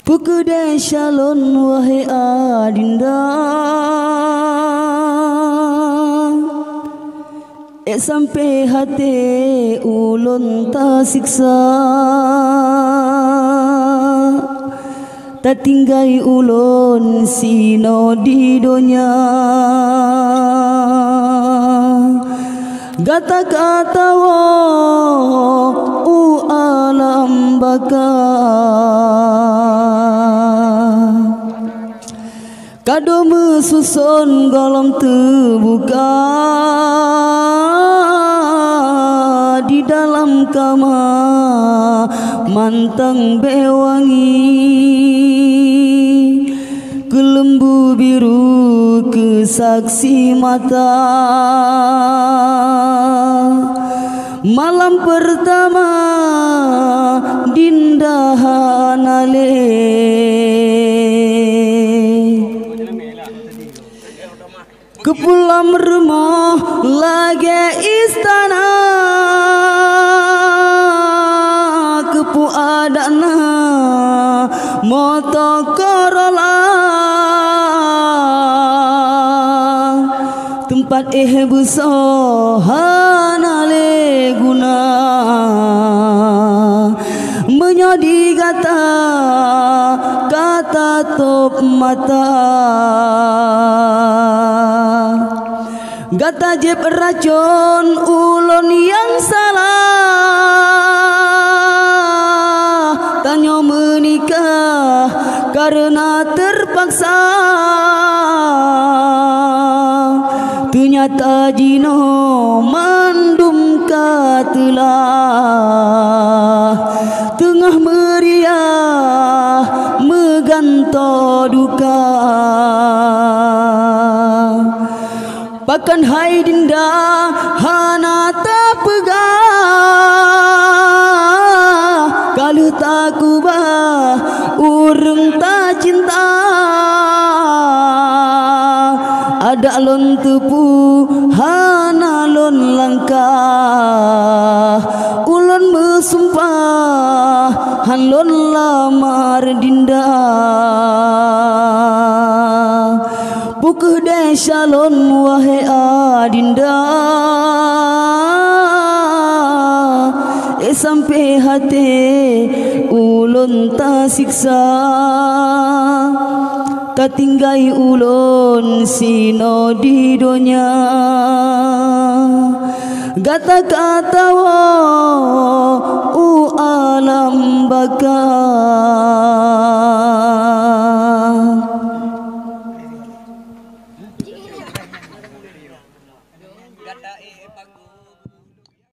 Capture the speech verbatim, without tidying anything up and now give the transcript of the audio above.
Pukude shalon wahai adinda, e sampai hati ulun tak siksa, tak tinggai ulun sino di dunia. Kata-kata wo u alam baka, kado mesusun golong terbuka di dalam kamar mantang bewangi, kelembu biru kesaksi mata. Malam pertama dinda hanale, ke pulang rumah lagi istana, ke pu adana moto Corolla, tempat eh busohanale guna menyodi kata kata top mata. Gata jeb racun ulun yang salah, tanya menikah karena terpaksa, ternyata jino mandum katelah, tengah meriah meganto duka. Bahkan hai dinda hana tak pegah, kalau tak kubah urung tak cinta. Ada lon tepu hana lon langkah, ulun bersumpah han lon lamar dinda. Pukuh de shalon wahai adinda, e sampai hati ulun tak siksa, tak tinggai ulun sino di dunia. Kata-kata wo u alam baka. Gata e panggung